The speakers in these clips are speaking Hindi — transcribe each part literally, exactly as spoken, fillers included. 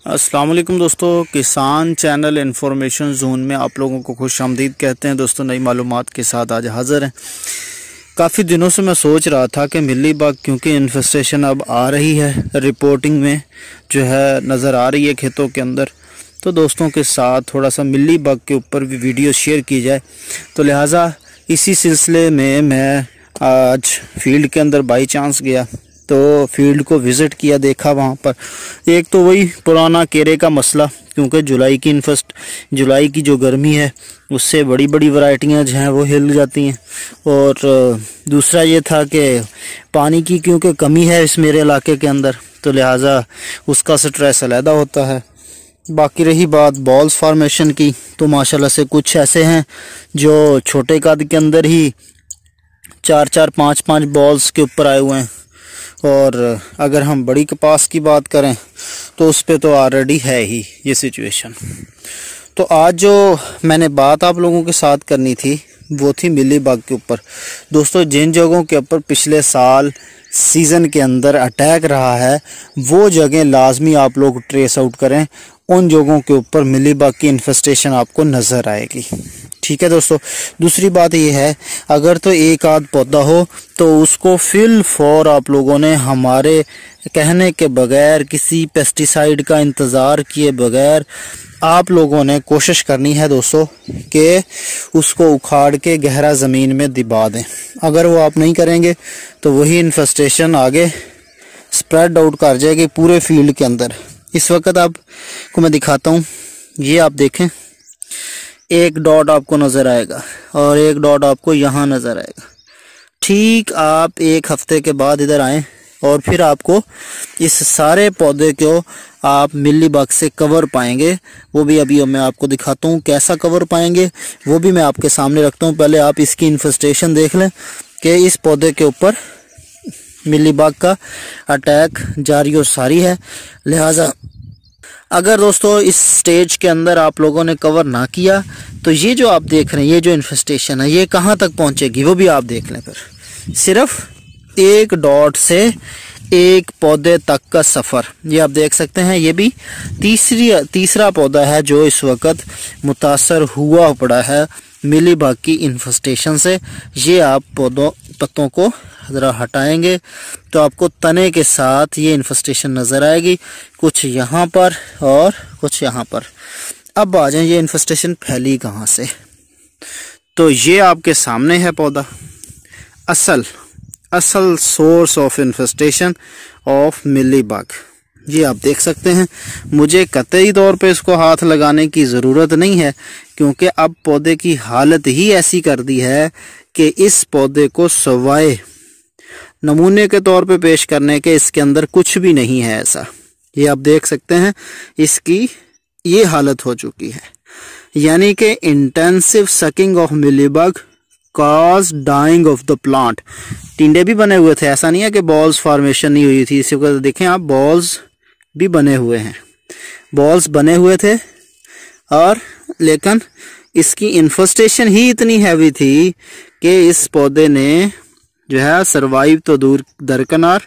अस्सलाम वालेकुम दोस्तों, किसान चैनल इन्फॉर्मेशन जोन में आप लोगों को खुश आमदीद कहते हैं। दोस्तों, नई मालूमात के साथ आज हाज़िर हैं। काफ़ी दिनों से मैं सोच रहा था कि मिली बग क्योंकि इन्फेस्टेशन अब आ रही है, रिपोर्टिंग में जो है नज़र आ रही है खेतों के अंदर, तो दोस्तों के साथ थोड़ा सा मिली बग के ऊपर भी वीडियो शेयर की जाए। तो लिहाजा इसी सिलसिले में मैं आज फील्ड के अंदर बाई चांस गया, तो फील्ड को विज़िट किया, देखा वहाँ पर एक तो वही पुराना केरे का मसला, क्योंकि जुलाई की इन्फेस्ट जुलाई की जो गर्मी है उससे बड़ी बड़ी वैरायटियाँ जो हैं वो हिल जाती हैं। और दूसरा ये था कि पानी की क्योंकि कमी है इस मेरे इलाके के अंदर, तो लिहाजा उसका स्ट्रेस अलहदा होता है। बाकी रही बात बॉल्स फार्मेशन की, तो माशाल्लाह से कुछ ऐसे हैं जो छोटे कद के अंदर ही चार चार पाँच पाँच बॉल्स के ऊपर आए हुए हैं, और अगर हम बड़ी कपास की बात करें तो उस पे तो ऑलरेडी है ही ये सिचुएशन। तो आज जो मैंने बात आप लोगों के साथ करनी थी वो थी मिली बग के ऊपर। दोस्तों, जिन जगहों के ऊपर पिछले साल सीज़न के अंदर अटैक रहा है वो जगह लाजमी आप लोग ट्रेस आउट करें, उन जगहों के ऊपर मिली बग की इन्फेस्टेशन आपको नज़र आएगी। ठीक है दोस्तों, दूसरी बात ये है, अगर तो एक आध पौधा हो तो उसको फिल फॉर आप लोगों ने हमारे कहने के बगैर, किसी पेस्टिसाइड का इंतज़ार किए बगैर आप लोगों ने कोशिश करनी है दोस्तों कि उसको उखाड़ के गहरा ज़मीन में दबा दें। अगर वो आप नहीं करेंगे तो वही इन्फेस्टेशन आगे स्प्रेड आउट कर जाएगी पूरे फील्ड के अंदर। इस वक्त आपको मैं दिखाता हूँ, ये आप देखें, एक डॉट आपको नज़र आएगा और एक डॉट आपको यहाँ नज़र आएगा। ठीक आप एक हफ्ते के बाद इधर आएँ और फिर आपको इस सारे पौधे को आप मिली बग से कवर पाएंगे। वो भी अभी मैं आपको दिखाता हूँ कैसा कवर पाएंगे, वो भी मैं आपके सामने रखता हूँ। पहले आप इसकी इन्फेस्टेशन देख लें कि इस पौधे के ऊपर मिली बग का अटैक जारी और सारी है। लिहाजा अगर दोस्तों इस स्टेज के अंदर आप लोगों ने कवर ना किया तो ये जो आप देख रहे हैं, ये जो इन्फेस्टेशन है, ये कहाँ तक पहुँचेगी वो भी आप देख लें। फिर सिर्फ एक डॉट से एक पौधे तक का सफ़र, ये आप देख सकते हैं। ये भी तीसरी तीसरा पौधा है जो इस वक्त मुतासर हुआ पड़ा है मिली बग की इन्फेस्टेशन से। ये आप पौधों पत्तों को ज़रा हटाएंगे तो आपको तने के साथ ये इन्फेस्टेशन नज़र आएगी, कुछ यहाँ पर और कुछ यहाँ पर। अब आ जाए ये इन्फेस्टेशन फैली कहाँ से, तो ये आपके सामने है पौधा, असल असल source of infestation of mealy bug. ये आप देख सकते हैं। मुझे कतई तौर पे इसको हाथ लगाने की ज़रूरत नहीं है, क्योंकि अब पौधे की हालत ही ऐसी कर दी है कि इस पौधे को सवाए नमूने के तौर पे पेश करने के इसके अंदर कुछ भी नहीं है ऐसा। ये आप देख सकते हैं, इसकी ये हालत हो चुकी है, यानी कि intensive sucking of mealy bug cause dying of the plant. टिंडे भी बने हुए थे, ऐसा नहीं है कि बॉल्स फॉर्मेशन नहीं हुई थी। इसी वक्त देखें आप, बॉल्स भी बने हुए हैं, बॉल्स बने हुए थे, और लेकिन इसकी इन्फेस्टेशन ही इतनी हैवी थी कि इस पौधे ने जो है सरवाइव तो दूर दरकनार,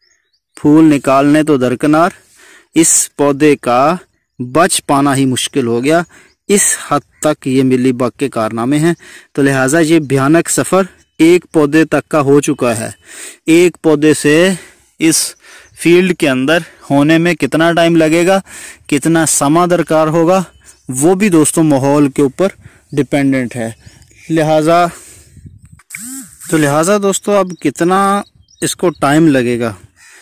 फूल निकालने तो दरकनार, इस पौधे का बच पाना ही मुश्किल हो गया। इस हद तक ये मिली बग के कारनामे हैं। तो लिहाजा ये भयानक सफ़र एक पौधे तक का हो चुका है। एक पौधे से इस फील्ड के अंदर होने में कितना टाइम लगेगा, कितना समा दरकार होगा, वो भी दोस्तों माहौल के ऊपर डिपेंडेंट है। लिहाजा तो लिहाजा दोस्तों अब कितना इसको टाइम लगेगा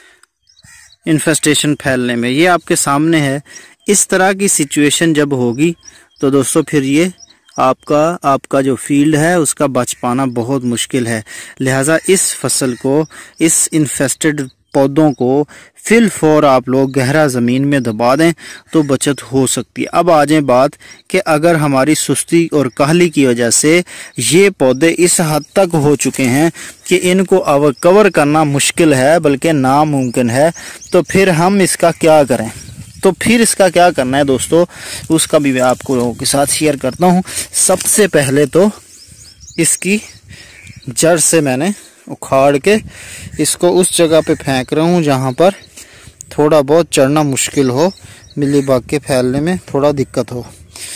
इन्फेस्टेशन फैलने में, ये आपके सामने है। इस तरह की सिचुएशन जब होगी तो दोस्तों फिर ये आपका आपका जो फील्ड है उसका बच पाना बहुत मुश्किल है। लिहाजा इस फसल को, इस इन्फेस्टेड पौधों को फिल फॉर आप लोग गहरा ज़मीन में दबा दें तो बचत हो सकती है। अब आ जाए बात कि अगर हमारी सुस्ती और काहली की वजह से ये पौधे इस हद तक हो चुके हैं कि इनको अब कवर करना मुश्किल है, बल्कि नामुमकिन है, तो फिर हम इसका क्या करें। तो फिर इसका क्या करना है दोस्तों, उसका भी मैं आपको लोगों के साथ शेयर करता हूँ। सबसे पहले तो इसकी जड़ से मैंने उखाड़ के इसको उस जगह पे फेंक रहा हूँ जहाँ पर थोड़ा बहुत चढ़ना मुश्किल हो, मिलीबग के फैलने में थोड़ा दिक्कत हो।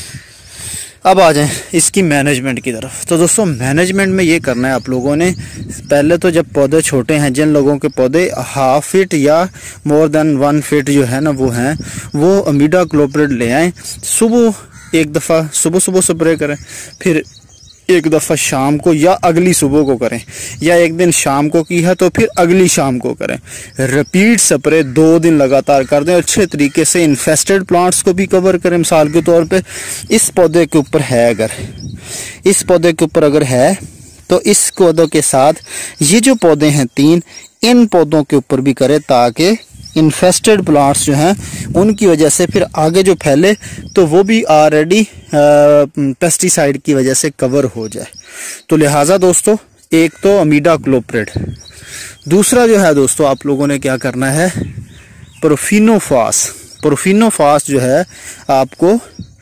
अब आ जाएं इसकी मैनेजमेंट की तरफ। तो दोस्तों मैनेजमेंट में ये करना है आप लोगों ने, पहले तो जब पौधे छोटे हैं, जिन लोगों के पौधे हाफ फीट या मोर देन वन फीट जो है ना वो हैं, वो इमिडाक्लोप्रिड ले आएँ। सुबह एक दफ़ा सुबह सुबह स्प्रे करें, फिर एक दफ़ा शाम को या अगली सुबह को करें, या एक दिन शाम को की है तो फिर अगली शाम को करें। रिपीट स्प्रे दो दिन लगातार कर दें। अच्छे तरीके से इन्फेस्टेड प्लांट्स को भी कवर करें। मिसाल के तौर पे इस पौधे के ऊपर है, अगर इस पौधे के ऊपर अगर है तो इस पौधों के साथ ये जो पौधे हैं तीन, इन पौधों के ऊपर भी करें, ताकि इन्फेस्टेड प्लांट्स जो हैं उनकी वजह से फिर आगे जो फैले तो वो भी ऑलरेडी पेस्टिसाइड की वजह से कवर हो जाए। तो लिहाजा दोस्तों एक तो इमिडाक्लोप्रिड, दूसरा जो है दोस्तों आप लोगों ने क्या करना है, प्रोफिनोफास। प्रोफिनोफास जो है आपको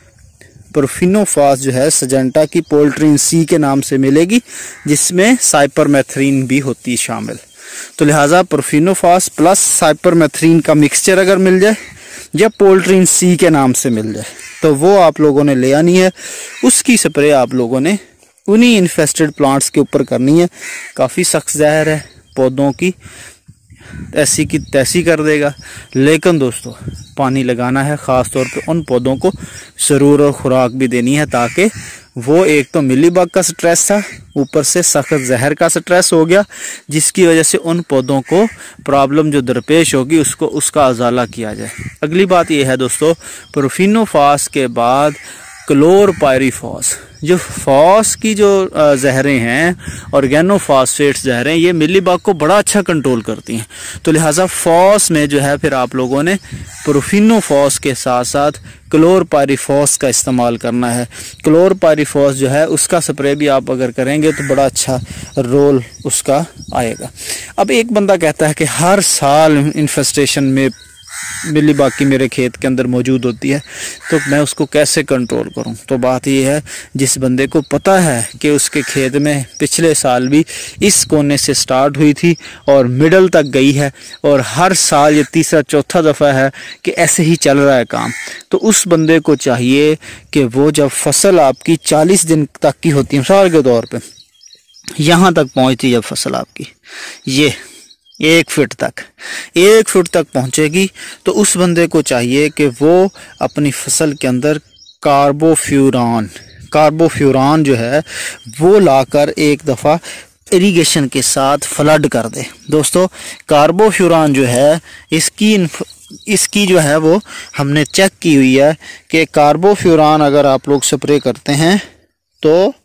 प्रोफिनोफास जो है सजेंटा की पोल्ट्रीन सी के नाम से मिलेगी, जिसमें साइपरमेथ्रिन भी होती है शामिल। तो लिहाजा प्रोफिनोफास प्लस साइपरमेथ्रिन का मिक्सचर अगर मिल जाए या पोल्ट्रीन सी के नाम से मिल जाए तो वो आप लोगों ने ले आनी है। उसकी स्प्रे आप लोगों ने उन्हीं इन्फेस्टेड प्लांट्स के ऊपर करनी है। काफ़ी सख्त जहर है, पौधों की ऐसी की तैसी कर देगा, लेकिन दोस्तों पानी लगाना है, ख़ास तौर पे उन पौधों को ज़रूर और खुराक भी देनी है, ताकि वो एक तो मिलीबग का स्ट्रेस था, ऊपर से सख्त जहर का स्ट्रेस हो गया, जिसकी वजह से उन पौधों को प्रॉब्लम जो दरपेश होगी उसको उसका अजाला किया जाए। अगली बात यह है दोस्तों, प्रोफिनोफास के बाद क्लोरपायरीफॉस, जो फॉस की जो जहरें हैं, ऑर्गेनोफॉस्फेट्स जहरें, ये मिलीबग को बड़ा अच्छा कंट्रोल करती हैं। तो लिहाजा फॉस में जो है फिर आप लोगों ने प्रोफिनोफॉस के साथ साथ क्लोरपायरीफॉस का इस्तेमाल करना है। क्लोरपायरीफॉस जो है उसका स्प्रे भी आप अगर करेंगे तो बड़ा अच्छा रोल उसका आएगा। अब एक बंदा कहता है कि हर साल इन्फेस्टेशन में मिलीबग की मेरे खेत के अंदर मौजूद होती है, तो मैं उसको कैसे कंट्रोल करूं। तो बात यह है, जिस बंदे को पता है कि उसके खेत में पिछले साल भी इस कोने से स्टार्ट हुई थी और मिडल तक गई है, और हर साल ये तीसरा चौथा दफ़ा है कि ऐसे ही चल रहा है काम, तो उस बंदे को चाहिए कि वो जब फसल आपकी चालीस दिन तक की होती है, मिसाल के तौर पर यहाँ तक पहुँचती जब फसल आपकी ये एक फीट तक एक फीट तक पहुंचेगी, तो उस बंदे को चाहिए कि वो अपनी फसल के अंदर कार्बोफ्यूरान कार्बोफ्यूरान जो है वो लाकर एक दफ़ा इरिगेशन के साथ फ्लड कर दे। दोस्तों कार्बोफ्यूरान जो है इसकी इसकी जो है वो हमने चेक की हुई है कि कार्बोफ्यूरान अगर आप लोग स्प्रे करते हैं तो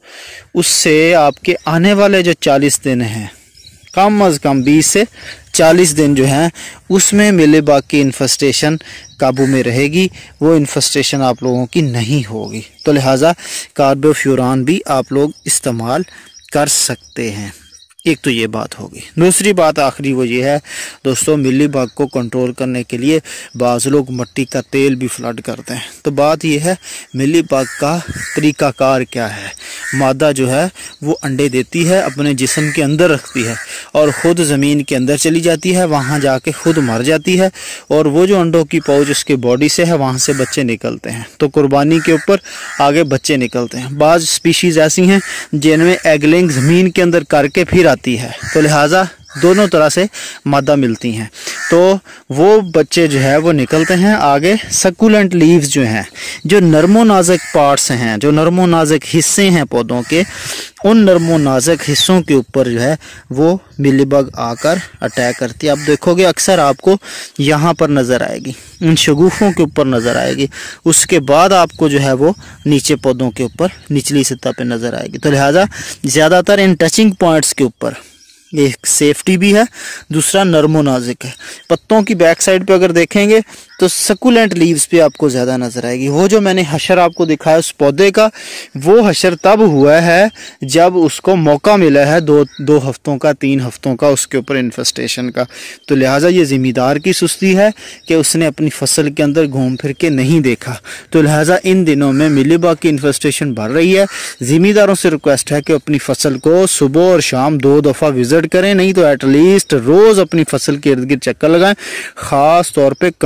उससे आपके आने वाले जो चालीस दिन हैं, कम अज़ कम बीस से चालीस दिन जो हैं, उसमें मिलीबग की इन्फेस्टेशन काबू में रहेगी, वो इन्फेस्टेशन आप लोगों की नहीं होगी। तो लिहाजा कार्बोफ्यूरान भी आप लोग इस्तेमाल कर सकते हैं। एक तो ये बात होगी। दूसरी बात आखिरी वो ये है दोस्तों, मिलीबग को कंट्रोल करने के लिए बाज़ लोग मिट्टी का तेल भी फ्लड करते हैं। तो बात ये है मिलीबग का तरीक़ाकार क्या है। मादा जो है वो अंडे देती है, अपने जिस्म के अंदर रखती है और ख़ुद ज़मीन के अंदर चली जाती है, वहाँ जाके खुद मर जाती है, और वो जो अंडों की पाउच उसके बॉडी से है वहाँ से बच्चे निकलते हैं। तो कुर्बानी के ऊपर आगे बच्चे निकलते हैं। बाज़ स्पीशीज़ ऐसी हैं जिनमें एगलिंग ज़मीन के अंदर करके फिर आती है, तो लिहाजा दोनों तरह से मादा मिलती हैं, तो वो बच्चे जो है वो निकलते हैं आगे। सकुलेंट लीव्स जो हैं, जो नरमो नाजुक पार्ट्स हैं, जो नरमो नाजुक हिस्से हैं पौधों के, उन नरमो नाजुक हिस्सों के ऊपर जो है वो मिलीबग आकर अटैक करती है। आप देखोगे अक्सर आपको यहाँ पर नज़र आएगी, इन शगुफों के ऊपर नज़र आएगी, उसके बाद आपको जो है वो नीचे पौधों के ऊपर निचली सतह पे नज़र आएगी। तो लिहाजा ज़्यादातर इन टचिंग पॉइंट्स के ऊपर एक सेफ्टी भी है, दूसरा नरमो नाजुक है। पत्तों की बैक साइड पे अगर देखेंगे तो सकुलेंट लीव्स पे आपको ज़्यादा नज़र आएगी। वो जो मैंने हशर आपको दिखाया उस पौधे का, वो हशर तब हुआ है जब उसको मौका मिला है दो दो हफ्तों का, तीन हफ्तों का उसके ऊपर इन्फेस्टेशन का। तो लिहाजा ये ज़िम्मेदार की सुस्ती है कि उसने अपनी फसल के अंदर घूम फिर के नहीं देखा। तो लिहाजा इन दिनों में मिलीबग की इन्फेस्टेशन बढ़ रही है। ज़िम्मेदारों से रिक्वेस्ट है कि अपनी फसल को सुबह और शाम दो दफ़ा विजिट करें, नहीं तो एटलीस्ट रोज़ अपनी फसल के इर्द गिर्द चक्कर लगाएं, ख़ास तौर पर किनारों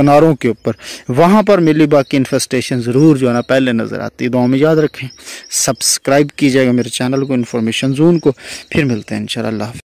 के ऊपर, वहाँ पर मिलीबाग की इन्फेस्टेशन ज़रूर जो है ना पहले नज़र आती है। दुआ में याद रखें, सब्सक्राइब कीजिएगा मेरे चैनल को, इन्फॉर्मेशन जोन को। फिर मिलते हैं इंशाल्लाह।